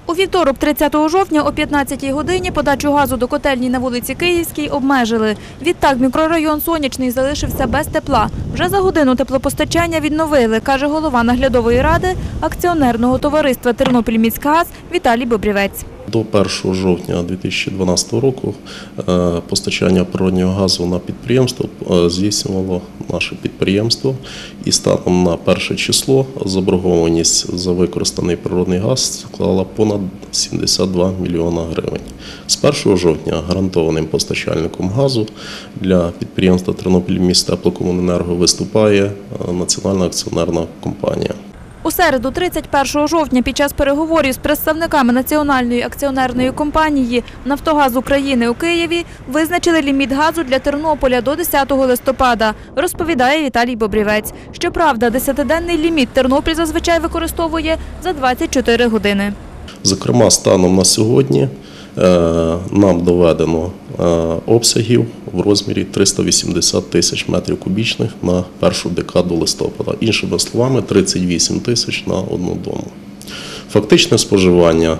У вівторок, 30 жовтня о 15-й годині подачу газу до котельні на вулиці Київській обмежили. Відтак мікрорайон Сонячний залишився без тепла. Вже за годину теплопостачання відновили, каже голова наглядової ради акціонерного товариства «Тернопільміськгаз» Віталій Бобрівець. До 1 жовтня 2012 року постачання природного газу на підприємство здійснювало наше підприємство. І станом на 1 число заборгованість за використаний природний газ склала понад 72 мільйона гривень. З 1 жовтня гарантованим постачальником газу для підприємства «Тернопільміськтеплокомуненерго» виступає Національна акціонерна компанія. У середу, 31 жовтня, під час переговорів з представниками Національної акціонерної компанії «Нафтогаз України» у Києві визначили ліміт газу для Тернополя до 10 листопада, розповідає Віталій Бобрівець. Щоправда, 10-денний ліміт Тернопіль зазвичай використовує за 24 години. Зокрема, станом на сьогодні нам доведено обсягів в розмірі 380 тисяч метрів кубічних на першу декаду листопада. Іншими словами, 38 тисяч на одну дому. Фактичне споживання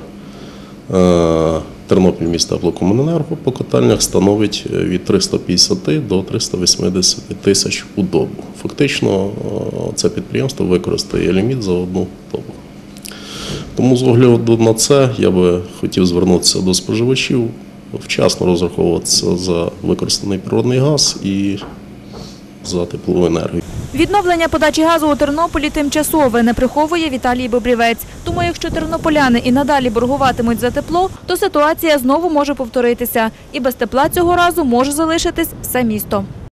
Тернопільміськтеплокомуненерго по котельнях становить від 350 до 380 тисяч у добу. Фактично, це підприємство використає ліміт за одну добу. Тому з огляду на це я би хотів звернутися до споживачів, вчасно розраховуватися за використаний природний газ і за теплову енергію. Відновлення подачі газу у Тернополі тимчасове, не приховує Віталій Бобрівець. Тому якщо тернополяни і надалі боргуватимуть за тепло, то ситуація знову може повторитися. І без тепла цього разу може залишитись все місто.